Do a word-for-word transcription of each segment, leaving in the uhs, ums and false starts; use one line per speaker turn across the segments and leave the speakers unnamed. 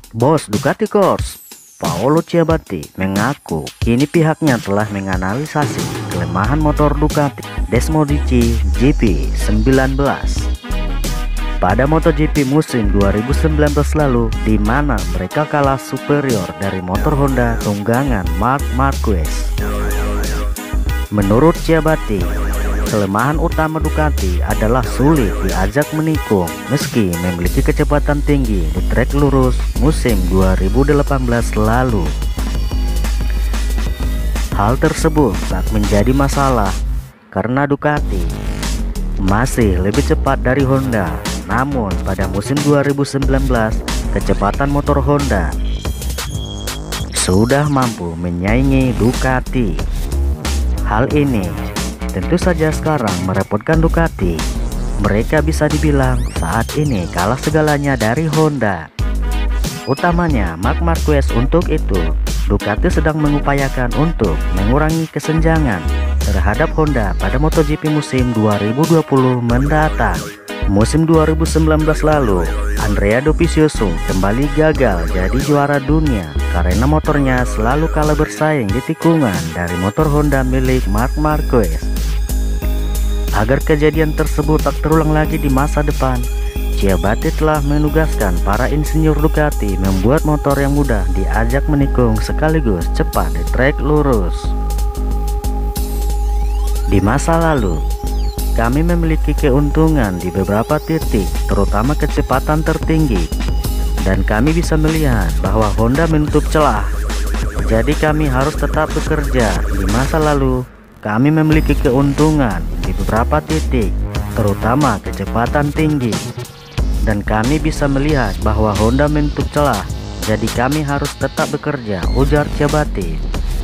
Bos Ducati Corse, Paolo Ciabatti mengaku kini pihaknya telah menganalisasi kelemahan motor Ducati Desmodici G P sembilan belas pada MotoGP musim dua ribu sembilan belas lalu, di mana mereka kalah superior dari motor Honda tunggangan Marc Marquez. Menurut Ciabatti, kelemahan utama Ducati adalah sulit diajak menikung meski memiliki kecepatan tinggi di trek lurus musim dua ribu delapan belas lalu. Hal tersebut tak menjadi masalah karena Ducati masih lebih cepat dari Honda. Namun pada musim dua ribu sembilan belas, kecepatan motor Honda sudah mampu menyaingi Ducati. Hal ini tentu saja sekarang merepotkan Ducati. Mereka bisa dibilang saat ini kalah segalanya dari Honda, utamanya Marc Marquez. Untuk itu, Ducati sedang mengupayakan untuk mengurangi kesenjangan terhadap Honda pada MotoGP musim dua ribu dua puluh mendatang. Musim dua ribu sembilan belas lalu, Andrea Dovizioso kembali gagal jadi juara dunia karena motornya selalu kalah bersaing di tikungan dari motor Honda milik Marc Marquez. Agar kejadian tersebut tak terulang lagi di masa depan, Ciabatti telah menugaskan para insinyur Ducati membuat motor yang mudah diajak menikung sekaligus cepat di trek lurus. Di masa lalu, kami memiliki keuntungan di beberapa titik, terutama kecepatan tertinggi, dan kami bisa melihat bahwa Honda menutup celah. Jadi kami harus tetap bekerja. Di masa lalu, kami memiliki keuntungan di beberapa titik, terutama kecepatan tinggi, dan kami bisa melihat bahwa Honda menutup celah. Jadi kami harus tetap bekerja, ujar Ciabatti.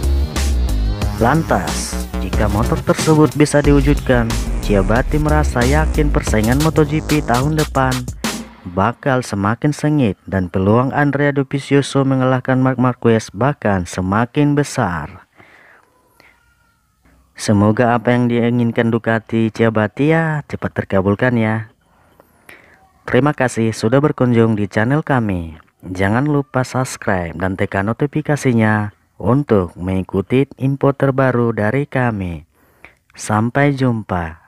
Lantas, jika motor tersebut bisa diwujudkan, Ciabatti merasa yakin persaingan MotoGP tahun depan bakal semakin sengit dan peluang Andrea Dovizioso mengalahkan Marc Marquez bahkan semakin besar. Semoga apa yang diinginkan Ducati Ciabatti ya cepat terkabulkan ya. Terima kasih sudah berkunjung di channel kami. Jangan lupa subscribe dan tekan notifikasinya untuk mengikuti info terbaru dari kami. Sampai jumpa.